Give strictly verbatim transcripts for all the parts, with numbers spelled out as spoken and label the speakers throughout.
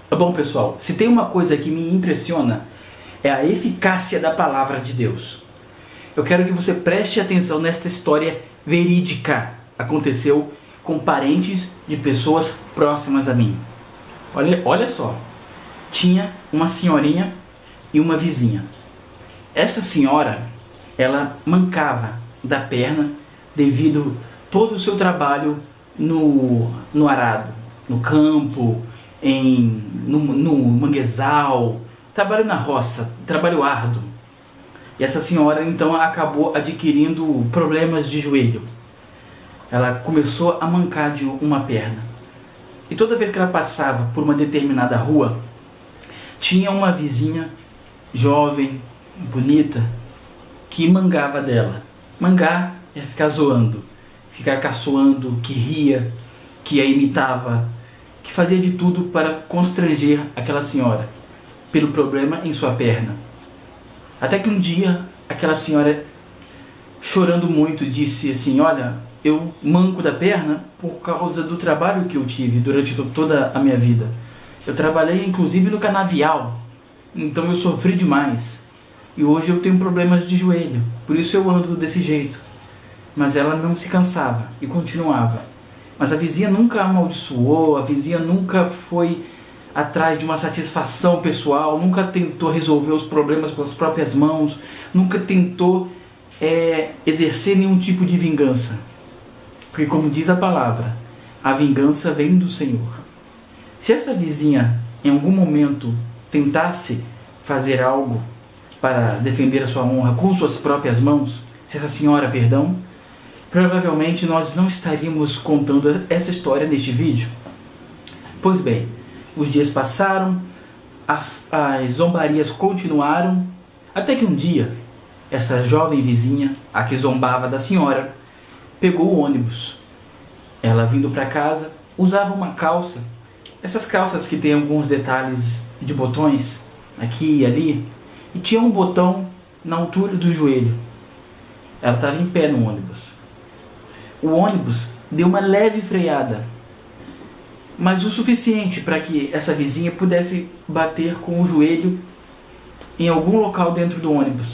Speaker 1: Bom, pessoal, se tem uma coisa que me impressiona é a eficácia da palavra de Deus. Eu quero que você preste atenção nesta história verídica. Aconteceu com parentes de pessoas próximas a mim. Olha, olha só, tinha uma senhorinha e uma vizinha. Essa senhora, ela mancava da perna devido todo o seu trabalho no, no arado, no campo, em, no, no manguezal, trabalho na roça, trabalho árduo. E essa senhora então acabou adquirindo problemas de joelho. Ela começou a mancar de uma perna. E toda vez que ela passava por uma determinada rua, tinha uma vizinha jovem, bonita, que mangava dela. Mangar é ficar zoando, ficar caçoando, que ria, que a imitava, que fazia de tudo para constranger aquela senhora pelo problema em sua perna. Até que um dia, aquela senhora, chorando muito, disse assim: olha, eu manco da perna por causa do trabalho que eu tive durante toda a minha vida. Eu trabalhei inclusive no canavial, então eu sofri demais. E hoje eu tenho problemas de joelho, por isso eu ando desse jeito. Mas ela não se cansava e continuava. Mas a vizinha nunca amaldiçoou, a vizinha nunca foi atrás de uma satisfação pessoal, nunca tentou resolver os problemas com as próprias mãos, nunca tentou é, exercer nenhum tipo de vingança. Porque, como diz a palavra, a vingança vem do Senhor. Se essa vizinha em algum momento tentasse fazer algo para defender a sua honra com suas próprias mãos, se essa senhora, perdão, provavelmente nós não estaríamos contando essa história neste vídeo. Pois bem, os dias passaram, as, as zombarias continuaram, até que um dia, essa jovem vizinha, a que zombava da senhora, pegou o ônibus. Ela, vindo para casa, usava uma calça, essas calças que tem alguns detalhes de botões, aqui e ali, e tinha um botão na altura do joelho. Ela estava em pé no ônibus. O ônibus deu uma leve freada, mas o suficiente para que essa vizinha pudesse bater com o joelho em algum local dentro do ônibus.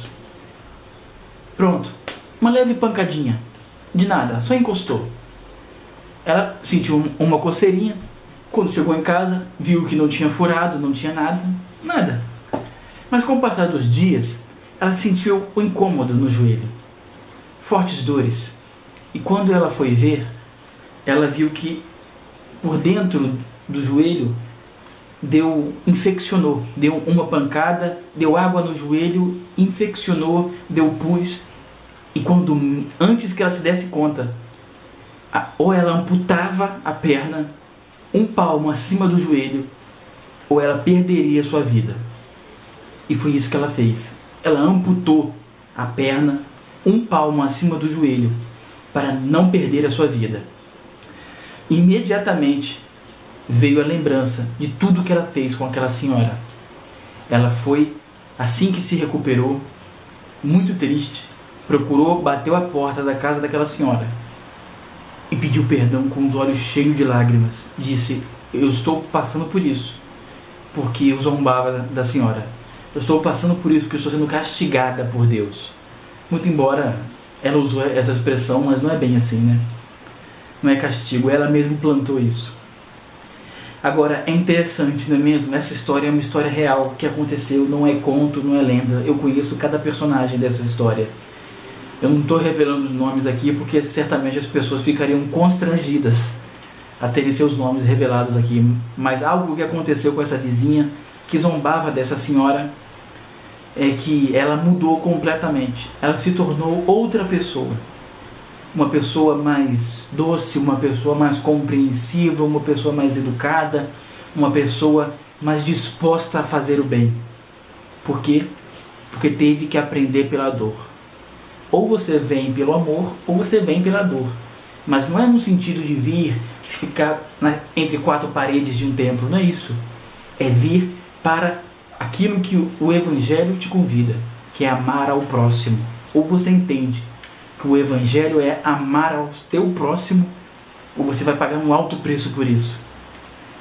Speaker 1: Pronto, uma leve pancadinha, de nada, só encostou. Ela sentiu uma coceirinha. Quando chegou em casa, viu que não tinha furado, não tinha nada, nada. Mas com o passar dos dias, ela sentiu o incômodo no joelho, fortes dores. E quando ela foi ver, ela viu que por dentro do joelho deu, infeccionou, deu uma pancada, deu água no joelho, infeccionou, deu pus. E quando, antes que ela se desse conta, a, ou ela amputava a perna um palmo acima do joelho, ou ela perderia sua vida. E foi isso que ela fez. Ela amputou a perna um palmo acima do joelho, para não perder a sua vida. Imediatamente veio a lembrança de tudo que ela fez com aquela senhora. Ela foi, assim que se recuperou, muito triste, procurou, bateu a porta da casa daquela senhora e pediu perdão com os olhos cheios de lágrimas. Disse: eu estou passando por isso porque eu zombava da senhora. Eu estou passando por isso porque eu estou sendo castigada por Deus. Muito embora ela usou essa expressão, mas não é bem assim, né? Não é castigo, ela mesma plantou isso. Agora, é interessante, não é mesmo? Essa história é uma história real que aconteceu, não é conto, não é lenda. Eu conheço cada personagem dessa história. Eu não estou revelando os nomes aqui porque certamente as pessoas ficariam constrangidas a terem seus nomes revelados aqui. Mas algo que aconteceu com essa vizinha que zombava dessa senhora é que ela mudou completamente. Ela se tornou outra pessoa. Uma pessoa mais doce, uma pessoa mais compreensiva, uma pessoa mais educada, uma pessoa mais disposta a fazer o bem. Por quê? Porque teve que aprender pela dor. Ou você vem pelo amor, ou você vem pela dor. Mas não é no sentido de vir ficar na, entre quatro paredes de um templo, não é isso. É vir para aquilo que o Evangelho te convida, que é amar ao próximo. Ou você entende que o Evangelho é amar ao teu próximo, ou você vai pagar um alto preço por isso.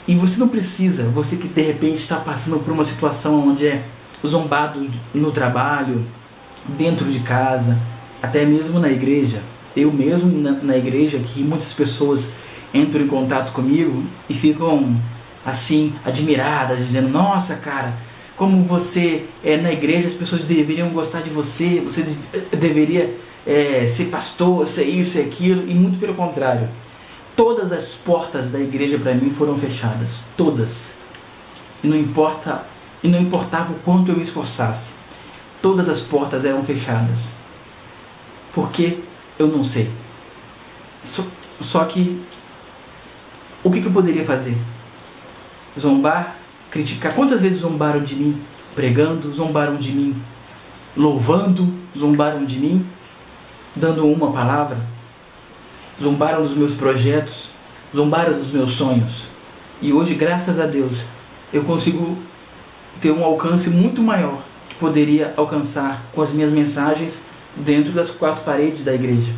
Speaker 1: E você não precisa, você que de repente está passando por uma situação onde é zombado no trabalho, dentro de casa, até mesmo na igreja. Eu mesmo na, na igreja, que muitas pessoas entram em contato comigo e ficam assim, admiradas, dizendo: nossa, cara, como você é na igreja, as pessoas deveriam gostar de você, você de, deveria é, ser pastor, ser isso e aquilo. E muito pelo contrário, todas as portas da igreja para mim foram fechadas, todas. E não importa, e não importava o quanto eu me esforçasse, todas as portas eram fechadas. Por quê? Eu não sei. Só, só que o que, que eu poderia fazer? Zombar? Criticar? Quantas vezes zombaram de mim pregando? Zombaram de mim louvando? Zombaram de mim dando uma palavra? Zombaram dos meus projetos? Zombaram dos meus sonhos? E hoje, graças a Deus, eu consigo ter um alcance muito maior que poderia alcançar com as minhas mensagens dentro das quatro paredes da igreja.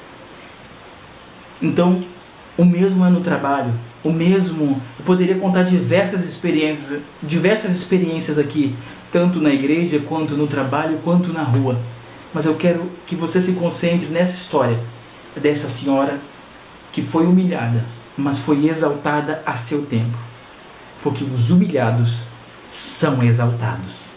Speaker 1: Então, o mesmo é no trabalho, o mesmo, eu poderia contar diversas experiências, diversas experiências aqui, tanto na igreja, quanto no trabalho, quanto na rua. Mas eu quero que você se concentre nessa história dessa senhora que foi humilhada, mas foi exaltada a seu tempo. Porque os humilhados são exaltados.